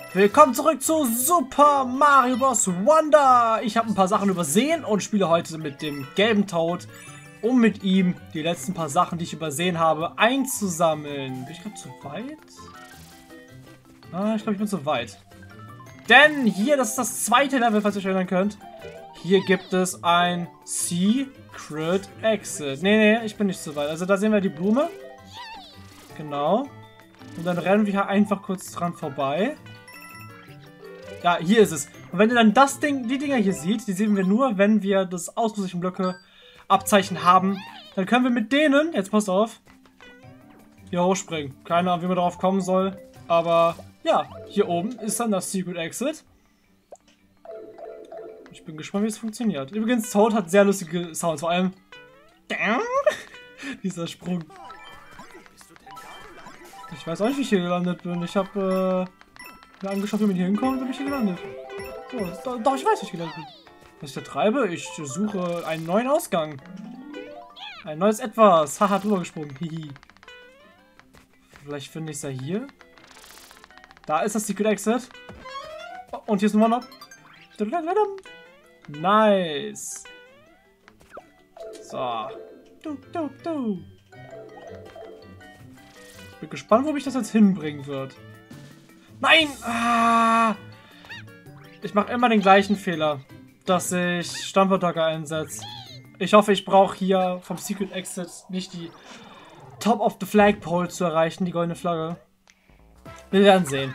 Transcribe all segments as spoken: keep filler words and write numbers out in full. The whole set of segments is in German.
Willkommen zurück zu Super Mario Bros. Wonder. Ich habe ein paar Sachen übersehen und spiele heute mit dem gelben Toad, um mit ihm die letzten paar Sachen, die ich übersehen habe, einzusammeln. Bin ich gerade zu weit? Ah, ich glaube, ich bin zu weit. Denn hier, das ist das zweite Level, falls ihr euch erinnern könnt. Hier gibt es ein Secret Exit. Nee, nee, ich bin nicht zu weit. Also da sehen wir die Blume. Genau. Und dann rennen wir hier einfach kurz dran vorbei. Ja, hier ist es. Und wenn ihr dann das Ding, die Dinger hier seht, die sehen wir nur, wenn wir das Ausrüstungsblöcke Abzeichen haben. Dann können wir mit denen, jetzt passt auf, hier hochspringen. Keine Ahnung, wie man darauf kommen soll. Aber ja, hier oben ist dann das Secret Exit. Ich bin gespannt, wie es funktioniert. Übrigens, Toad hat sehr lustige Sounds, vor allem dieser Sprung. Ich weiß auch nicht, wie ich hier gelandet bin. Ich habe äh, mir angeschaut, wie man hier hinkommt, und bin ich hier gelandet. So, doch, ich weiß, wie ich gelandet bin. Was ich da treibe? Ich suche einen neuen Ausgang. Ein neues Etwas. Haha, drüber gesprungen. Hihi. Vielleicht finde ich es ja hier. Da ist das Secret Exit. Oh, und hier ist ein One-Up. Nice. So. Du, du, du. Bin gespannt, wo mich das jetzt hinbringen wird. Nein! Ah! Ich mache immer den gleichen Fehler, dass ich Stampfattacke einsetze. Ich hoffe, ich brauche hier vom Secret Exit nicht die Top of the Flagpole zu erreichen, die goldene Flagge. Wir werden sehen.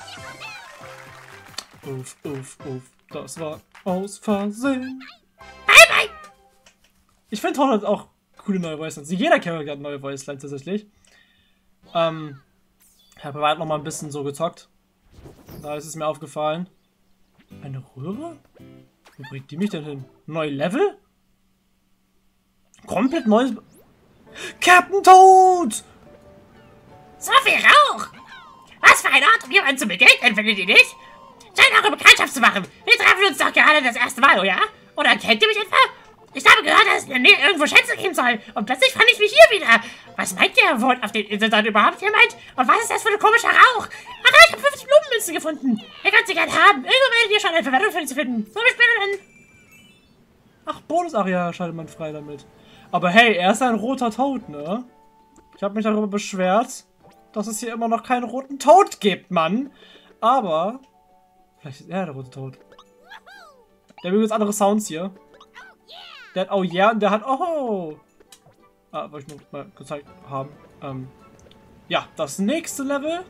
Uff, uff, uff. Das war aus Versehen. Bye, bye! Ich finde Toad hat auch coole neue Voicelines. Jeder Charakter hat neue Voicelines tatsächlich. Ähm, ich habe privat noch mal ein bisschen so gezockt. Da ist es mir aufgefallen. Eine Röhre? Wo bringt die mich denn hin? Neue Level? Komplett neues... Captain Toad! So viel Rauch! Was für ein Ort, um jemanden zu begegnen, findet ihr nicht? Scheint eure Bekanntschaft zu machen. Wir treffen uns doch gerade das erste Mal, oder? Oder kennt ihr mich etwa? Ich habe gehört, dass es in der Nähe irgendwo Schätze geben soll. Und plötzlich fand ich mich hier wieder. Was meint ihr, wo auf den Inseln dann überhaupt jemand? Und was ist das für ein komischer Rauch? Ach, ich habe fünfzig Blumenmünzen gefunden. Ihr könnt sie gerne haben. Irgendwo werdet ihr schon eine Verwendung für die zu finden. So, bis später dann. Ach, Bonus-Area schaltet man frei damit. Aber hey, er ist ein roter Toad, ne? Ich habe mich darüber beschwert, dass es hier immer noch keinen roten Toad gibt, Mann. Aber vielleicht ist er der rote Toad. Der hat übrigens andere Sounds hier. Der hat oh yeah und der hat oh. Ah, wollte ich nur mal gezeigt haben. Ähm, ja, das nächste Level.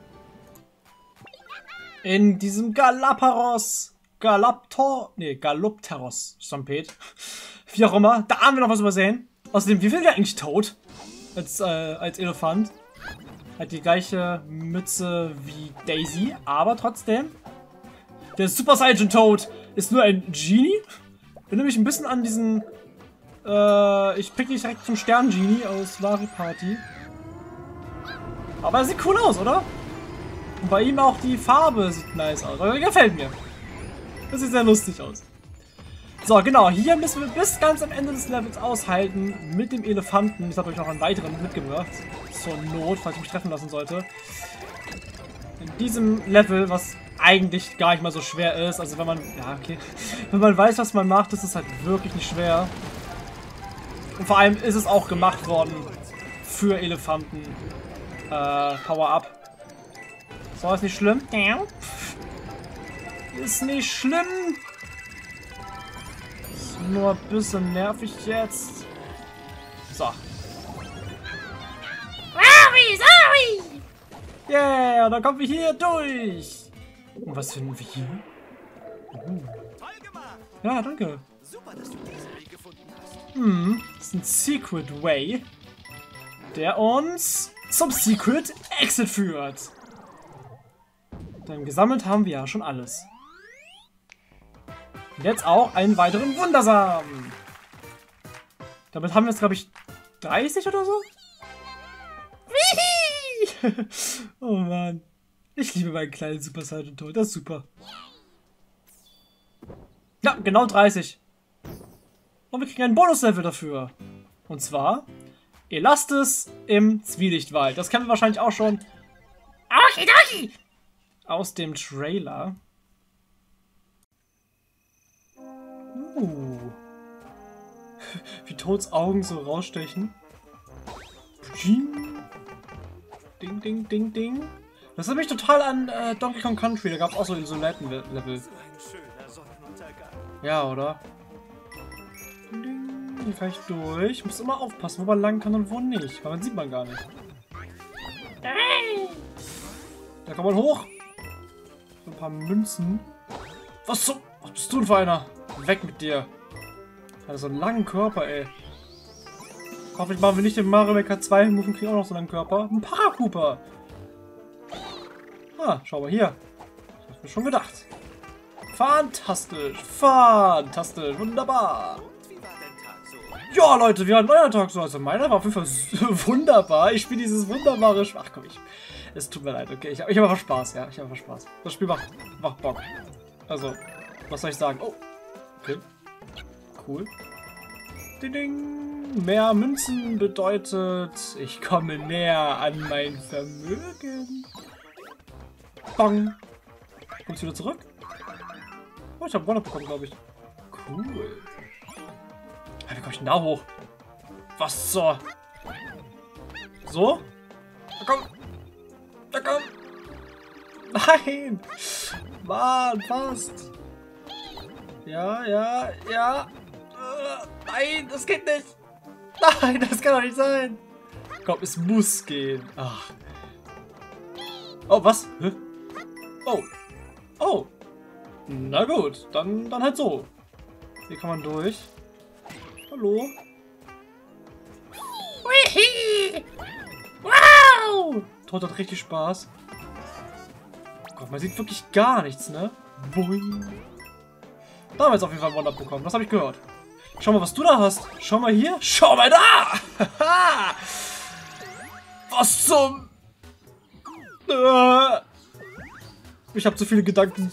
In diesem Galapagos. Galaptor. Nee, Galopteros. Stampede. Wie auch immer. Da haben wir noch was übersehen. Außerdem, wie viel der eigentlich Toad? Als, äh, als Elefant. Hat die gleiche Mütze wie Daisy. Aber trotzdem. Der Super Saiyan Toad ist nur ein Genie. Erinnere mich ein bisschen an diesen. Äh, ich pick dich direkt zum Stern-Genie aus Mario Party. Aber er sieht cool aus, oder? Und bei ihm auch die Farbe sieht nice aus. Aber gefällt mir. Das sieht sehr lustig aus. So, genau. Hier müssen wir bis ganz am Ende des Levels aushalten mit dem Elefanten. Ich habe euch noch einen weiteren mitgebracht. Zur Not, falls ich mich treffen lassen sollte. In diesem Level, was eigentlich gar nicht mal so schwer ist. Also wenn man, ja okay, wenn man weiß, was man macht, ist es halt wirklich nicht schwer. Und vor allem ist es auch gemacht worden für Elefanten. Äh, Power Up. So, ist nicht schlimm. Ist nicht schlimm. Ist nur ein bisschen nervig jetzt. So. Sorry, sorry! Yeah, dann kommen wir hier durch. Und was finden wir hier? Uh. Ja, danke. Super, dass du diesen Weg gefunden hast. Hm, das ist ein Secret Way, der uns zum Secret Exit führt. Dann gesammelt haben wir ja schon alles. Und jetzt auch einen weiteren Wundersamen. Damit haben wir jetzt, glaube ich, dreißig oder so? Oh Mann. Ich liebe meinen kleinen Super Saiyan Toad. Das ist super. Ja, genau dreißig. Und wir kriegen ein Bonuslevel dafür. Und zwar Elastis im Zwielichtwald. Das kennen wir wahrscheinlich auch schon. Okidoki! aus dem Trailer. Uh. Wie Toads Augen so rausstechen. Ding, ding, ding, ding. Das hat mich total an äh, Donkey Kong Country. Da gab es auch so Isoletten-Level. Ja, oder? Ding, hier kann ich durch. Ich muss immer aufpassen, wo man lang kann und wo nicht. Weil man sieht man gar nicht. Da kann man hoch. So ein paar Münzen. Was so? Was bist du denn für einer? Weg mit dir. Hat so einen langen Körper, ey. Hoffentlich machen wir nicht den Mario Maker zwei Move und kriegen auch noch so einen Körper. Ein Paracooper. Ah, schau mal hier. Das hab ich mir schon gedacht. Fantastisch. Fantastisch. Wunderbar. Ja, Leute, wie war ein neuer Tag so? Also meiner war auf jeden Fall wunderbar. Ich spiele dieses wunderbare Sch Ach komm, ich. Es tut mir leid, okay. Ich, ich habe einfach Spaß, ja. Ich habe einfach Spaß. Das Spiel macht, macht Bock. Also, was soll ich sagen? Oh. Okay. Cool. Ding, ding. Mehr Münzen bedeutet, ich komme näher an mein Vermögen. Bang. Kommst du wieder zurück? Oh, ich habe One-Up bekommen, glaube ich. Cool. Wie komme ich denn da hoch? Was so? So? Da komm! Da komm! Nein! Mann, fast! Ja, ja, ja! Uh, nein, das geht nicht! Nein, das kann doch nicht sein! Komm, es muss gehen! Ach. Oh, was? Hä? Oh! Oh! Na gut, dann, dann halt so. Hier kann man durch. Hallo? Wihi! Wow! Toad hat richtig Spaß. Gott, man sieht wirklich gar nichts, ne? Boing. Da haben wir jetzt auf jeden Fall ein One-Up bekommen. Das habe ich gehört. Schau mal, was du da hast. Schau mal hier. Schau mal da! Was zum... Ich habe zu viele Gedanken.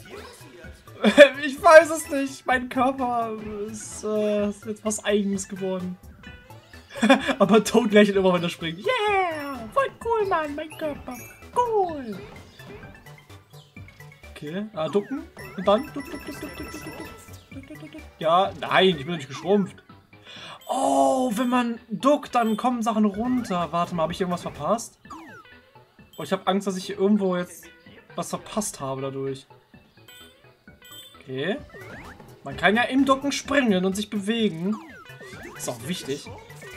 Ich weiß es nicht. Mein Körper ist, äh, ist jetzt was Eigenes geworden. Aber Toad lächelt immer, wenn er springt. Yeah! Voll cool, Mann. Mein Körper. Cool. Okay. Ah, ducken. Und dann. Duck, duck, duck, duck, duck, duck, duck, duck, duck. Ja, nein, ich bin nicht geschrumpft. Oh, wenn man duckt, dann kommen Sachen runter. Warte mal, habe ich irgendwas verpasst? Oh, ich habe Angst, dass ich hier irgendwo jetzt was verpasst habe dadurch. Okay. Man kann ja im Ducken springen und sich bewegen. Ist auch wichtig.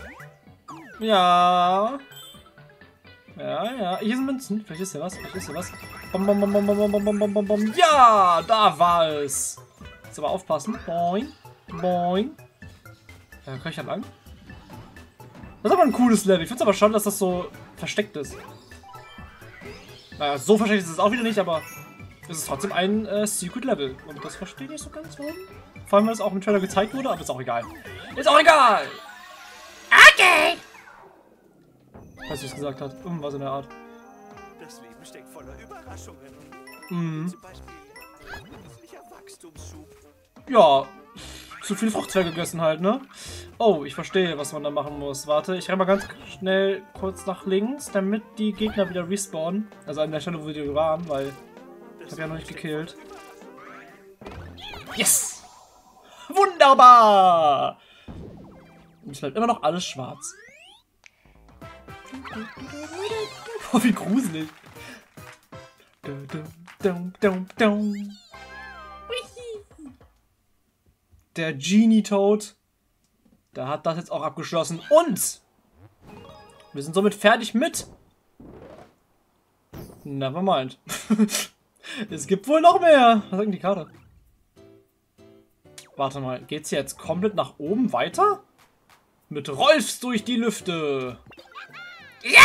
Ja. Ja, ja. Hier sind Münzen. Vielleicht ist ja was. Vielleicht ist ja was. Bom, bom, bom, bom, bom, bom, bom, bom, bom. Ja, da war es. Jetzt aber aufpassen. Boing. Boing. Da kann ich ja lang. Das ist aber ein cooles Level. Ich finde es aber schon, dass das so versteckt ist. Naja, so versteckt ist es auch wieder nicht, aber es ist trotzdem ein äh, Secret Level. Und das verstehe ich nicht so ganz warum. Vor allem, weil es auch im Trailer gezeigt wurde, aber ist auch egal. Ist auch egal! Okay! Falls es gesagt hat. Irgendwas in der Art. Das Leben steckt voller Überraschungen. Mhm. Zum Beispiel plötzlicher Wachstumsschub. Ja, zu viel Fruchtzweige gegessen halt, ne? Oh, ich verstehe, was man da machen muss. Warte, ich renne mal ganz schnell kurz nach links, damit die Gegner wieder respawnen. Also an der Stelle, wo wir waren, weil ich habe ja noch nicht gekillt. Yes! Wunderbar! Und es bleibt immer noch alles schwarz. Oh, wie gruselig. Der Genie Toad, der hat das jetzt auch abgeschlossen. Und wir sind somit fertig mit Nevermind. Es gibt wohl noch mehr. Was sagt denn die Karte? Warte mal, geht's jetzt komplett nach oben weiter? Mit Rolfs durch die Lüfte. Ja!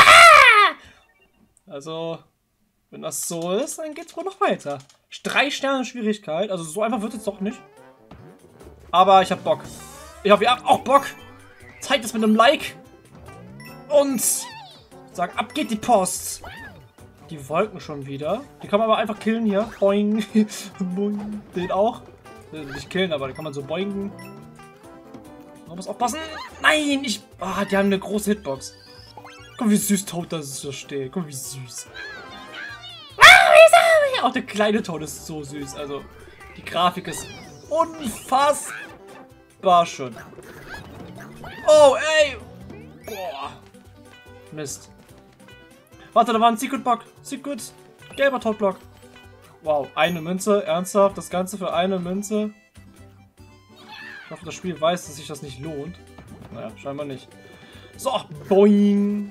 Also, wenn das so ist, dann geht's wohl noch weiter. Drei Sterne Schwierigkeit, also so einfach wird es doch nicht. Aber ich hab Bock. Ich hoffe, ihr habt auch Bock. Zeigt es mit einem Like. Und sagt, ab geht die Post. Die Wolken schon wieder. Die kann man aber einfach killen hier. Boing. Boing. Den auch. Nicht killen, aber den kann man so boingen. Man muss aufpassen. Nein, ich... Ah, die haben eine große Hitbox. Guck mal, wie süß Toad da so steht. Guck mal, wie süß. Wow, wieso? auch der kleine Toad ist so süß. Also, die Grafik ist unfassbar schön. Oh, ey! Boah. Mist. Warte, da war ein Secret Block. Secret. Gelber Toadblock. Wow, eine Münze. Ernsthaft? Das Ganze für eine Münze? Ich hoffe, das Spiel weiß, dass sich das nicht lohnt. Naja, scheinbar nicht. So, boing.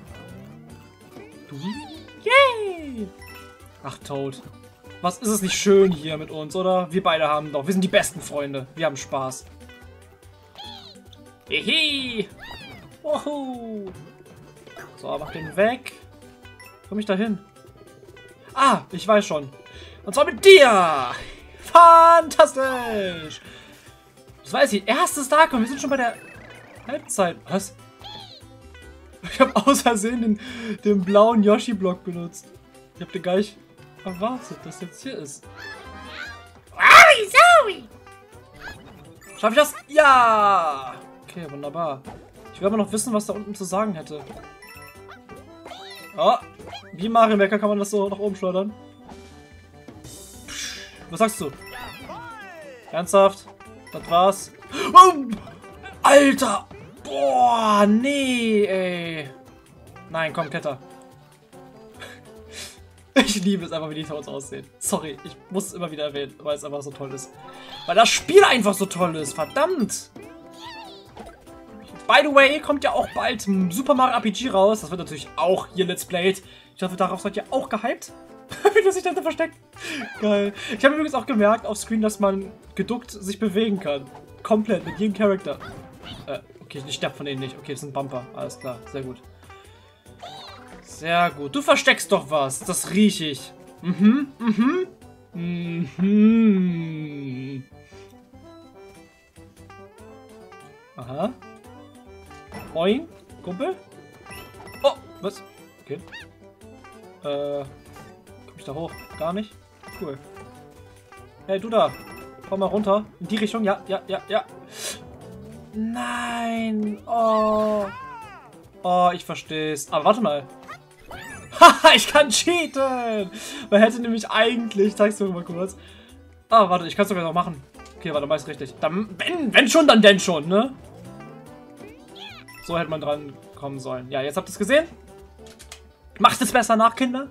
Yay! Ach, Toad. Was ist es nicht schön hier mit uns, oder? Wir beide haben doch. Wir sind die besten Freunde. Wir haben Spaß. Hihi! Woho! So, mach den weg. Komm ich da hin? Ah, ich weiß schon. Und zwar mit dir! Fantastisch! Das war jetzt die erste Starcon. Wir sind schon bei der Halbzeit. Was? Ich habe aus Versehen den, den blauen Yoshi-Block benutzt. Ich habe den gar nicht erwartet, dass jetzt hier ist. Wowie, Zowie! Schaff ich das? Ja! Okay, wunderbar. Ich will aber noch wissen, was da unten zu sagen hätte. Oh, wie Mario Maker kann man das so nach oben schleudern? Was sagst du? Ernsthaft? Das war's? Oh, Alter! Boah, nee, ey. Nein, komm, Kletter. Ich liebe es einfach, wie die Toads aussehen. Sorry, ich muss es immer wieder erwähnen, weil es einfach so toll ist. Weil das Spiel einfach so toll ist, verdammt! By the way, kommt ja auch bald Super Mario R P G raus. Das wird natürlich auch hier Let's Played. Ich hoffe, darauf seid ihr auch gehypt. Wie das sich da versteckt. Geil. Ich habe übrigens auch gemerkt auf Screen, dass man geduckt sich bewegen kann. Komplett, mit jedem Charakter. Äh, okay, ich sterbe von denen nicht. Okay, das sind Bumper. Alles klar, sehr gut. Sehr gut. Du versteckst doch was. Das rieche ich. Mhm, mhm. Mhm. Aha. Moin, Kumpel. Oh, was? Okay. Äh, komm ich da hoch? Gar nicht? Cool. Hey, du da. Komm mal runter. In die Richtung. Ja, ja, ja, ja. Nein. Oh. Oh, ich versteh's. Aber warte mal. Haha, ich kann cheaten. Man hätte nämlich eigentlich... Ich zeig's dir mal kurz. Ah, warte, ich kann es sogar noch machen. Okay, warte, meist richtig. Dann, wenn, wenn schon, dann denn schon, ne? So hätte man dran kommen sollen. Ja, jetzt habt ihr es gesehen. Macht es besser nach, Kinder.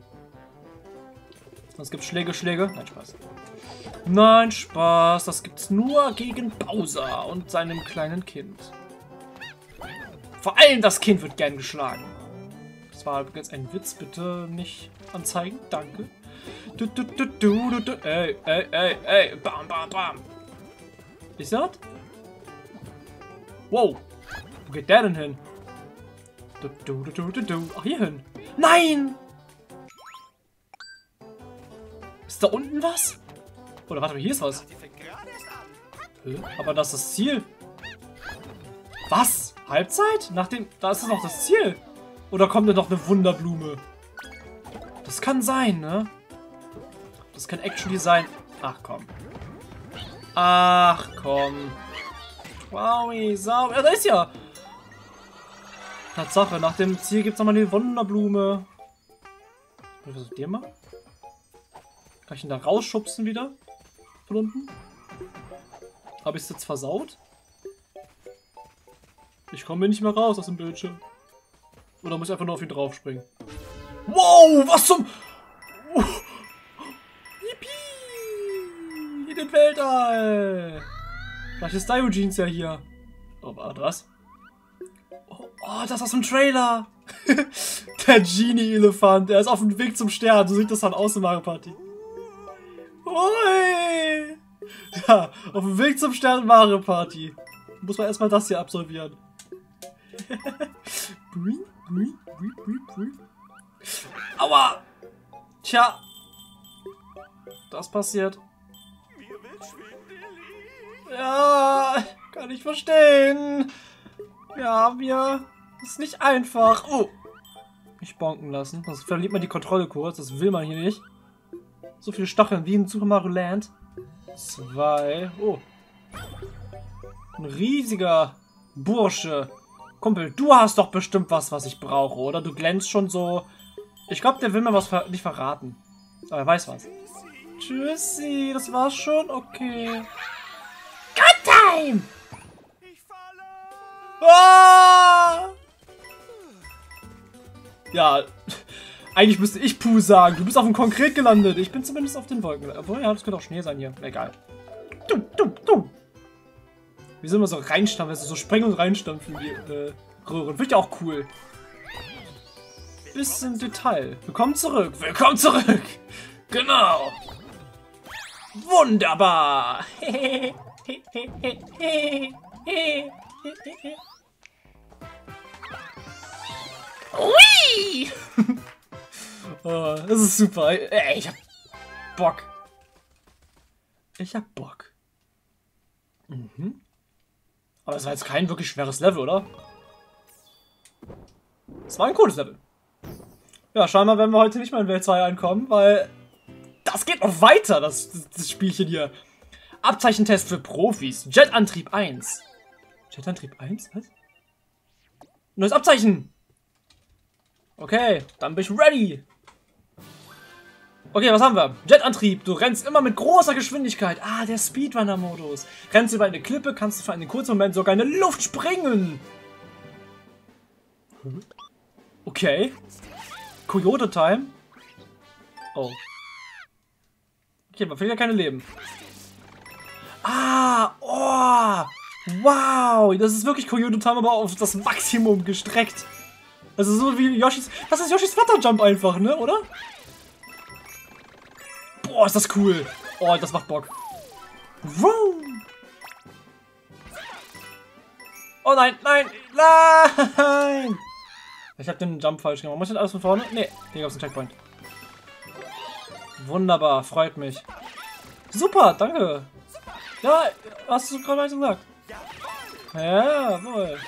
Es gibt Schläge, Schläge. Nein, Spaß. Nein, Spaß. Das gibt's nur gegen Bowser und seinem kleinen Kind. Vor allem das Kind wird gern geschlagen. Das war jetzt ein Witz. Bitte nicht anzeigen. Danke. Du, du, du, du, du, du. Ey, ey, ey, ey. Bam, bam, bam. Ist das? Wow. Wo geht der denn hin? Du, du, du, du, du, du. Ach, hier hin. Nein! Ist da unten was? Oder warte mal, hier ist was. Hä? Aber das ist das Ziel. Was? Halbzeit? Nach dem... Da ist es noch das Ziel. Oder kommt da noch eine Wunderblume? Das kann sein, ne? Das kann actually sein. Ach, komm. Ach, komm. Wowie, sau... Ja, da ist ja... Tatsache, nach dem Ziel gibt es nochmal die Wunderblume. Was ist der mal? Kann ich ihn da rausschubsen wieder? Von unten? Habe ich es jetzt versaut? Ich komme nicht mehr raus aus dem Bildschirm. Oder muss ich einfach nur auf ihn draufspringen? Wow, was zum... Oh. Yippie! In den Weltall! Vielleicht ist Diogenes ja hier. Oh, war das? Oh, oh, das ist aus dem Trailer! Der Genie-Elefant, der ist auf dem Weg zum Stern. So sieht das dann aus in Mario Party. Oi! Ja, auf dem Weg zum Stern Mario Party. Muss man erstmal das hier absolvieren. Aua! Tja. Das passiert. Ja, kann ich verstehen. Ja, mir ist nicht einfach. Oh. Nicht bonken lassen. Sonst verliert man die Kontrolle kurz. Das will man hier nicht. So viele Stacheln wie in Super Mario Land. Zwei. Oh. Ein riesiger Bursche. Kumpel, du hast doch bestimmt was, was ich brauche, oder? Du glänzt schon so. Ich glaube, der will mir was ver nicht verraten. Aber er weiß was. Tschüssi, das war's schon? Okay. Good time! Ich falle! Ah! Ja, eigentlich müsste ich Puh sagen. Du bist auf dem Konkret gelandet. Ich bin zumindest auf den Wolken. Obwohl, ja, das könnte auch Schnee sein hier. Egal. Dumm, dumm, dumm. Wie soll man so reinstampfen? Also so sprengen und reinstampfen, die äh, Röhren. Finde ich auch cool. Bis im Detail. Willkommen zurück. Willkommen zurück. Genau. Wunderbar. Ui! Oh, das ist super. Ey, ich hab Bock. Ich hab Bock. Mhm. Aber das war jetzt kein wirklich schweres Level, oder? Das war ein cooles Level. Ja, scheinbar werden wir heute nicht mehr in Welt zwei ankommen, weil das geht noch weiter, das, das, das Spielchen hier. Abzeichentest für Profis. Jetantrieb eins. Jetantrieb eins? Was? Neues Abzeichen. Okay, dann bin ich ready. Okay, was haben wir? Jetantrieb. Du rennst immer mit großer Geschwindigkeit. Ah, der Speedrunner-Modus. Rennst über eine Klippe, kannst du für einen kurzen Moment sogar in die Luft springen. Okay. Coyote Time. Oh. Okay, man verliert ja keine Leben. Ah, oh. Wow, das ist wirklich Coyote Time, aber auf das Maximum gestreckt. Das ist so wie Yoshis... Das ist Yoshis Flutter-Jump einfach, ne, oder? Boah, ist das cool. Oh, das macht Bock. Vroom. Oh nein, nein, nein! Ich habe den Jump falsch gemacht. Muss ich alles von vorne? Nee, hier gab es einen Checkpoint. Wunderbar, freut mich. Super, danke. Ja, hast du gerade gesagt. Jawohl.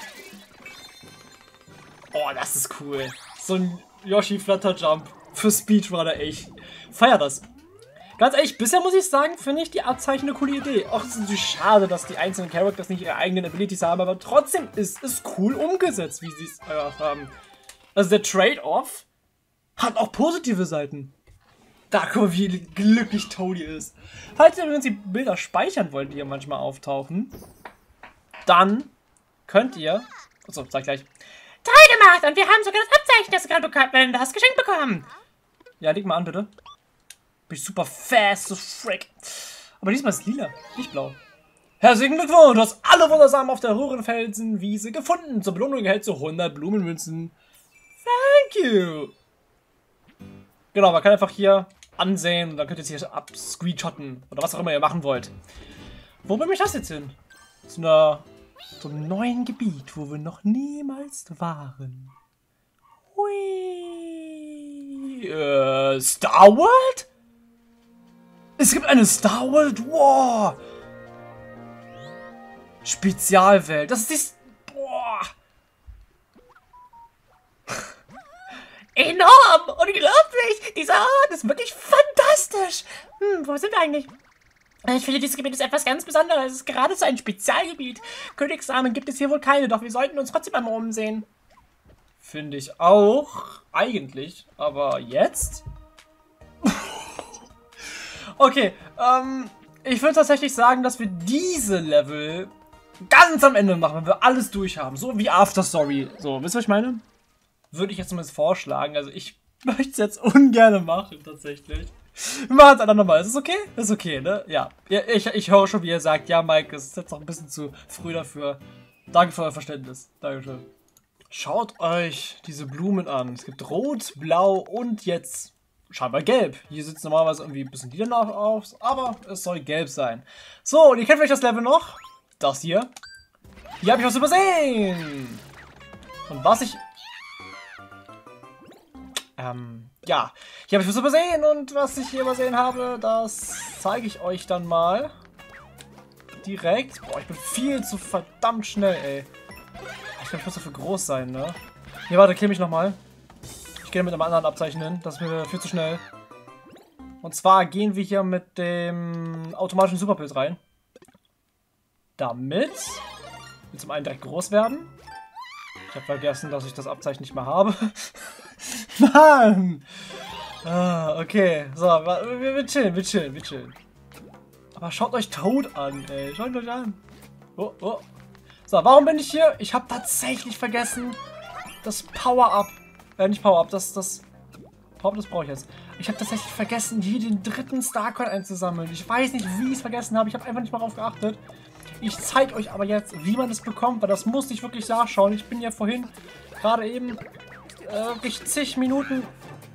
Oh, das ist cool. So ein Yoshi Flutter Jump für Speedrunner, echt. Feier das. Ganz ehrlich, bisher muss ich sagen, finde ich die Abzeichen eine coole Idee. Auch es ist natürlich schade, dass die einzelnen Characters nicht ihre eigenen Abilities haben, aber trotzdem ist es cool umgesetzt, wie sie es einfach haben. Also der Trade-off hat auch positive Seiten. Da guck mal, wie glücklich Toadie ist. Falls ihr übrigens die Bilder speichern wollt, die hier manchmal auftauchen, dann könnt ihr... Achso, sag gleich. Toll gemacht! Und wir haben sogar das Abzeichen, das du gerade bekommen hast, geschenkt bekommen. Ja, leg mal an, bitte. Bin ich super fast, so frick. Aber diesmal ist es lila, nicht blau. Herzlichen Glückwunsch, du hast alle Wundersamen auf der Röhrenfelsenwiese gefunden. Zur Belohnung erhältst du hundert Blumenmünzen. Thank you. Genau, man kann einfach hier ansehen und dann könnt ihr es hier abscreenshotten oder was auch immer ihr machen wollt. Wo bringt mich das jetzt hin? Zu einer, zu einem neuen Gebiet, wo wir noch niemals waren. Hui. Äh, Star World? Es gibt eine Star World? Wow. Spezialwelt. Das ist die... Boah. Enorm! Unglaublich! Dieser Ort ist wirklich fantastisch! Hm, wo sind wir eigentlich? Ich finde, dieses Gebiet ist etwas ganz Besonderes. Es ist geradezu ein Spezialgebiet. Königssamen gibt es hier wohl keine, doch wir sollten uns trotzdem einmal umsehen. Finde ich auch. Eigentlich. Aber jetzt? Okay, ähm... ich würde tatsächlich sagen, dass wir diese Level ganz am Ende machen, wenn wir alles durch haben. So wie After Story. So, wisst ihr, was ich meine? Würde ich jetzt zumindest vorschlagen. Also ich möchte es jetzt ungern machen, tatsächlich. Wir machen es einfach nochmal. Ist es okay? Ist okay, ne? Ja. Ich, ich höre schon, wie ihr sagt, ja, Mike, es ist jetzt noch ein bisschen zu früh dafür. Danke für euer Verständnis. Dankeschön. Schaut euch diese Blumen an. Es gibt Rot, Blau und jetzt scheinbar Gelb. Hier sieht es normalerweise irgendwie ein bisschen lila aus, aber es soll gelb sein. So, und ihr kennt vielleicht das Level noch. Das hier. Hier habe ich was übersehen. Und was ich... Ähm, ja. Hier habe ich was übersehen und was ich hier übersehen habe, das zeige ich euch dann mal. Direkt. Boah, ich bin viel zu verdammt schnell, ey. Ich kann nicht so viel groß sein, ne? Hier, warte, kill mich nochmal. Ich gehe mit einem anderen Abzeichen hin. Das ist mir viel zu schnell. Und zwar gehen wir hier mit dem automatischen Superpilz rein. Damit wir zum einen direkt groß werden. Ich habe vergessen, dass ich das Abzeichen nicht mehr habe. Mann! Ah, okay. So, wir, wir chillen, wir chillen, wir chillen. Aber schaut euch Toad an, ey. Schaut euch an. Oh, oh. So, warum bin ich hier? Ich habe tatsächlich vergessen, das Power-Up. Äh, nicht Power-Up, das, das... Power-Up, das brauche ich jetzt. Ich habe tatsächlich vergessen, hier den dritten Starcoin einzusammeln. Ich weiß nicht, wie ich es vergessen habe. Ich habe einfach nicht mal drauf geachtet. Ich zeige euch aber jetzt, wie man es bekommt, weil das musste ich wirklich nachschauen. Ich bin ja vorhin gerade eben äh, wirklich zig Minuten...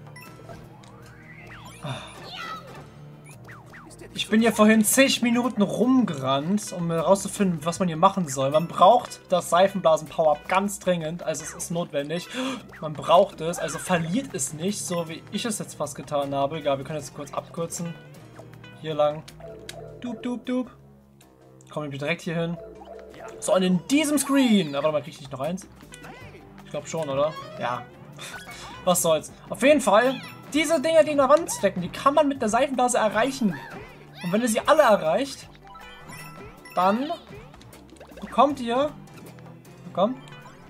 Ich bin ja vorhin zig Minuten rumgerannt, um herauszufinden, was man hier machen soll. Man braucht das Seifenblasen-Power-Up ganz dringend, also es ist notwendig. Man braucht es, also verliert es nicht, so wie ich es jetzt fast getan habe. Egal, wir können jetzt kurz abkürzen. Hier lang. Dup, dup, dup. Kommen wir direkt hier hin. So, und in diesem Screen. Aber man kriegt nicht noch eins. Ich glaube schon, oder? Ja. Was soll's. Auf jeden Fall, diese Dinger, die in der Wand stecken, die kann man mit der Seifenblase erreichen. Und wenn ihr sie alle erreicht, dann bekommt ihr, bekommt,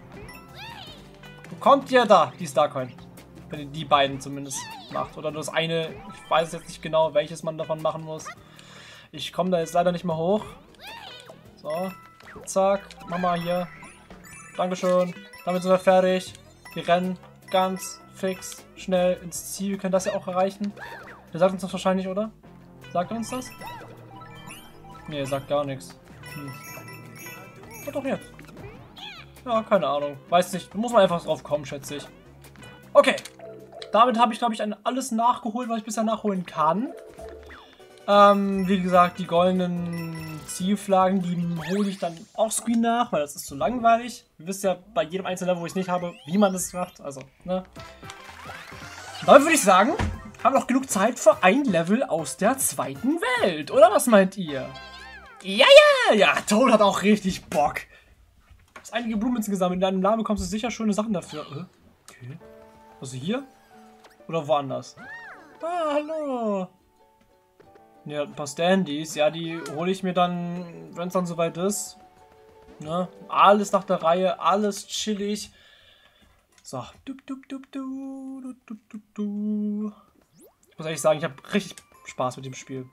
bekommt ihr da die Starcoin. Wenn ihr die beiden zumindest macht. Oder nur das eine, ich weiß jetzt nicht genau, welches man davon machen muss. Ich komme da jetzt leider nicht mehr hoch. So, zack, Mama hier. Dankeschön. Damit sind wir fertig. Wir rennen ganz fix, schnell ins Ziel. Wir können das ja auch erreichen. Der sagt uns das wahrscheinlich, oder? Sagt er uns das? Nee, er sagt gar nichts. Hm. Ja, doch jetzt. Ja, keine Ahnung. Weiß nicht. Da muss man einfach drauf kommen, schätze ich. Okay. Damit habe ich, glaube ich, alles nachgeholt, was ich bisher nachholen kann. Ähm, wie gesagt, die goldenen Zielflaggen, die hole ich dann offscreen nach, weil das ist zu langweilig. Ihr wisst ja bei jedem einzelnen Level, wo ich es nicht habe, wie man das macht. Also, ne? Dann würde ich sagen, haben wir noch genug Zeit für ein Level aus der zweiten Welt. Oder was meint ihr? Ja, ja, ja. Toad hat auch richtig Bock. Du hast einige Blumenmünzen gesammelt. In deinem Namen bekommst du sicher schöne Sachen dafür. Äh, okay. Also hier? Oder woanders? Ah, hallo. Ja, ein paar Standys. Ja, die hole ich mir dann, wenn es dann soweit ist. Ne? Alles nach der Reihe. Alles chillig. So. Du, du, du, du, du, du, du. Ich muss ehrlich sagen, ich habe richtig Spaß mit dem Spiel.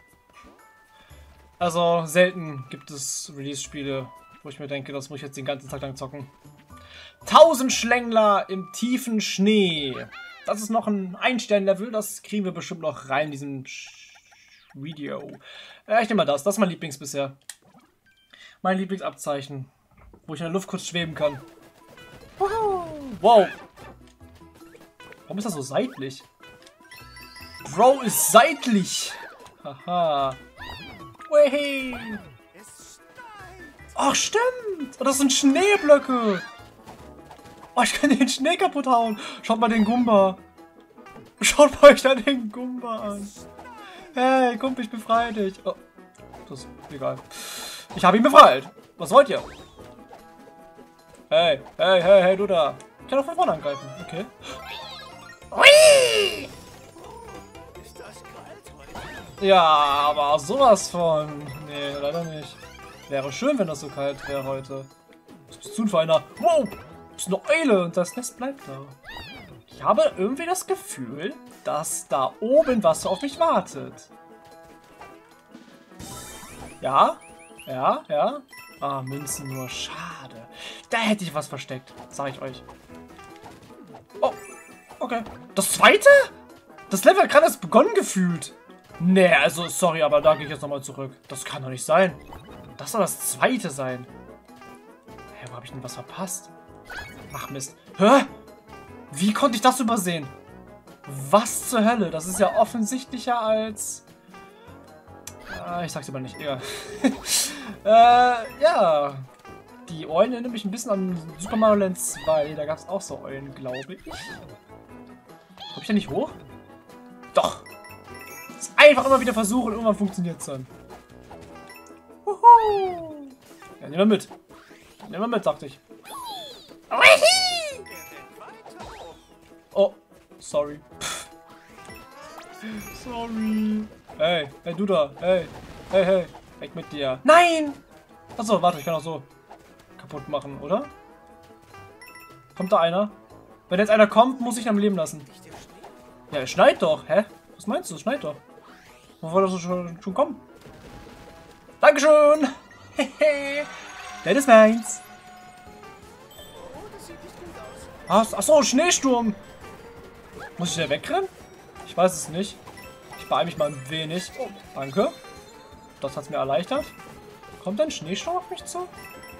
Also, selten gibt es Release-Spiele, wo ich mir denke, das muss ich jetzt den ganzen Tag lang zocken. Tausend Schlängler im tiefen Schnee. Das ist noch ein Ein-Stern-Level. Das kriegen wir bestimmt noch rein in diesem Video. Ja, ich nehme mal das. Das ist mein Lieblings bisher. Mein Lieblingsabzeichen. Wo ich in der Luft kurz schweben kann. Wow. Warum ist das so seitlich? Bro ist seitlich. Haha. Wey. Ach, stimmt. Oh, das sind Schneeblöcke. Oh, ich kann den Schnee kaputt hauen. Schaut mal den Gumba. Schaut mal euch da den Gumba an. Hey, Kumpel, ich befreie dich. Oh, das ist egal. Ich habe ihn befreit. Was wollt ihr? Hey, hey, hey, hey, du da. Ich kann auch von vorne angreifen. Okay. Ui! Ist das kalt heute? Ja, aber sowas von. Nee, leider nicht. Wäre schön, wenn das so kalt wäre heute. Was bist du denn für einer? Wow! Das ist eine Eule und das Nest bleibt da. Ich habe irgendwie das Gefühl, dass da oben was auf mich wartet. Ja? Ja? Ja? Ah, Münzen nur. Schade. Da hätte ich was versteckt. Sag ich euch. Oh. Okay. Das zweite? Das Level hat gerade erst begonnen gefühlt. Nee, also sorry, aber da gehe ich jetzt nochmal zurück. Das kann doch nicht sein. Das soll das zweite sein. Hä, wo habe ich denn was verpasst? Ach Mist. Hä? Wie konnte ich das übersehen? Was zur Hölle? Das ist ja offensichtlicher als... Äh, ich sag's aber nicht. Egal. äh, ja. Die Eulen erinnern mich ein bisschen an Super Mario Land zwei. Da gab es auch so Eulen, glaube ich. Komm ich da nicht hoch? Doch. Das einfach immer wieder versuchen und irgendwann funktioniert es dann. Wuhu. Ja, nehmen wir mit. Nehmen wir mit, sagte ich. Ui! Oh, sorry. Sorry. Hey, hey, du da. Hey, hey, hey. Weg mit dir. Nein! Achso, warte, ich kann auch so kaputt machen, oder? Kommt da einer? Wenn jetzt einer kommt, muss ich ihn am Leben lassen. Ja, es schneit doch. Hä? Was meinst du? Es schneit doch. Wo soll das schon, schon kommen? Dankeschön. Hehe. Das ist meins. Oh, das sieht nicht gut aus. Ach, achso, Schneesturm. Muss ich da wegrennen? Ich weiß es nicht. Ich beeile mich mal ein wenig. Oh, danke. Das hat es mir erleichtert. Kommt ein Schneesturm auf mich zu?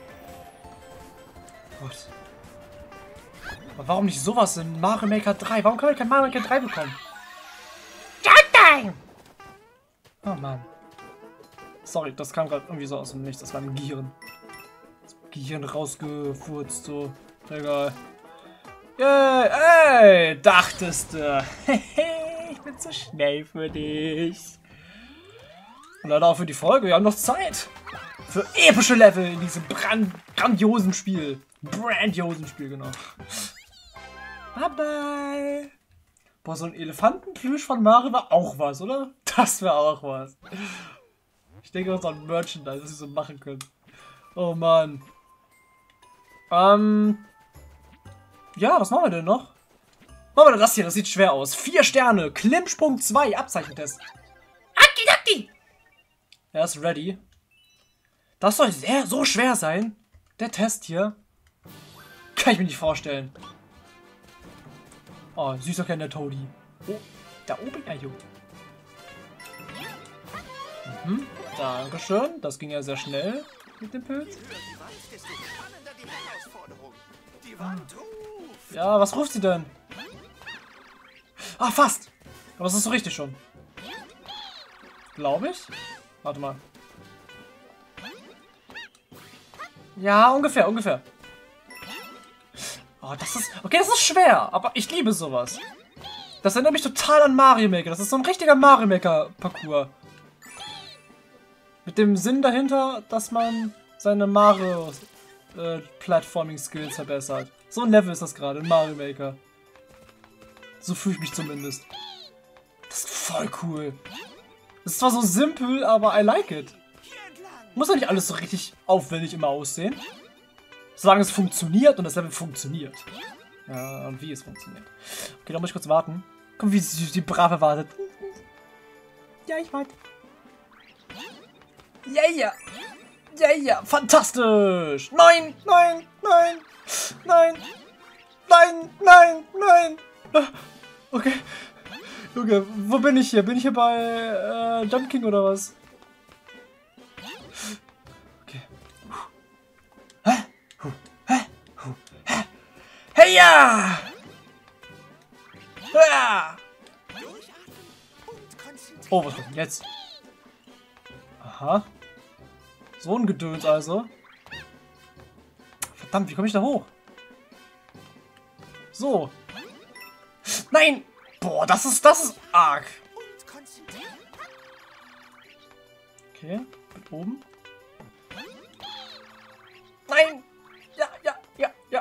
Gott. Aber warum nicht sowas in Mario Maker drei? Warum kann ich kein Mario Maker drei bekommen? Jumping! Oh Mann. Sorry, das kam gerade irgendwie so aus dem Nichts. Das war ein Gehirn. Das Gehirn rausgefurzt, so. Egal. Yay, ey, dachtest du. Ich bin zu schnell für dich. Und leider auch für die Folge. Wir haben noch Zeit. Für epische Level in diesem brand grandiosen Spiel. Brandiosen Spiel, genau. Bye bye. Boah, so ein Elefantenplüsch von Mario war auch was, oder? Das wäre auch was. Ich denke, was an Merchandise, was wir so machen können. Oh Mann. Ähm. Ja, was machen wir denn noch? Machen wir denn das hier? Das sieht schwer aus. Vier Sterne. Klimmsprung zwei. Abzeichentest. Aki-Daki! Er ist ready. Das soll sehr so schwer sein. Der Test hier. Kann ich mir nicht vorstellen. Oh, süßer kleiner Toadie. Oh, da oben. Ajo. Mhm. Dankeschön. Das ging ja sehr schnell mit dem Pilz. Je höher die Wand, desto spannender die Herausforderung. Die Wand ruft. Ja, was ruft sie denn? Ah, fast. Aber es ist so richtig schon. Glaube ich. Warte mal. Ja, ungefähr, ungefähr. Oh, das ist... Okay, das ist schwer, aber ich liebe sowas. Das erinnert mich total an Mario Maker. Das ist so ein richtiger Mario Maker Parcours. Mit dem Sinn dahinter, dass man seine Mario äh, Platforming Skills verbessert. So ein Level ist das gerade in Mario Maker. So fühle ich mich zumindest. Das ist voll cool. Das ist zwar so simpel, aber I like it. Muss ja nicht alles so richtig aufwendig immer aussehen. Solange es funktioniert und das Level funktioniert. Ja, und wie es funktioniert. Okay, da muss ich kurz warten. Guck, wie sie die Brave wartet. Ja, ich warte. Ja, ja. Ja, ja. Fantastisch. Nein, nein, nein. Nein. Nein, nein, nein. Okay. Junge, wo bin ich hier? Bin ich hier bei äh, Jump King oder was? Okay. Hä? Huh. Hä? Huh. Hä? Hey ja! Ja! Oh, was kommt denn jetzt? Aha. So ein Gedöns also. Verdammt, wie komme ich da hoch? So. Nein! Boah, das ist, das ist arg. Okay, mit oben. Nein! Ja, ja, ja, ja.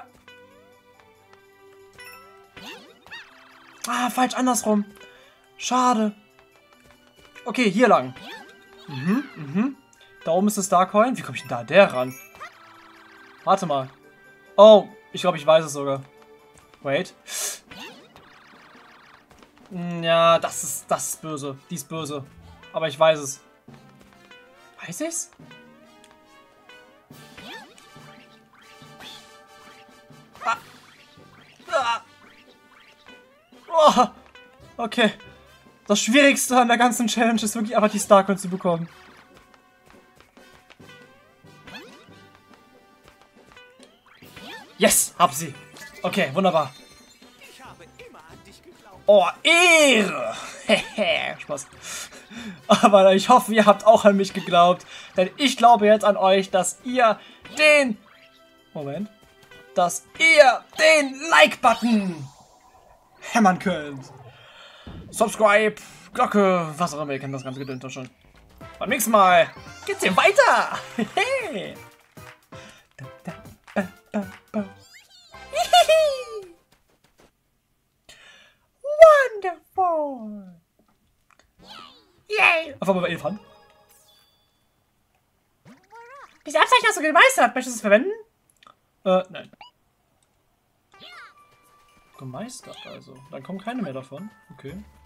Ah, falsch, andersrum. Schade. Okay, hier lang. Mhm, mhm. Da oben ist das Darkcoin. Wie komme ich denn da der ran? Warte mal. Oh, ich glaube, ich weiß es sogar. Wait. Ja, das ist, das ist böse. Die ist böse. Aber ich weiß es. Weiß ich's? Ah. Ah. Oh. Okay. Das Schwierigste an der ganzen Challenge ist wirklich einfach die Starcoin zu bekommen. Yes, hab sie. Okay, wunderbar. Ich habe immer an dich geglaubt. Oh, Ehre! Hehe, Spaß. Aber ich hoffe, ihr habt auch an mich geglaubt. Denn ich glaube jetzt an euch, dass ihr den... Moment. Dass ihr den Like-Button hämmern könnt. Subscribe, Glocke, was auch immer. Ihr kennt das ganze Gedöns doch schon. Beim nächsten Mal geht's hier weiter. Hehe. Da, da, ba, ba, ba. Wonderful! Yay! Einfach mal bei Elefant. Diese Abzeichen hast du gemeistert. Möchtest du es verwenden? Äh, nein. Gemeistert also. Dann kommen keine mehr davon. Okay.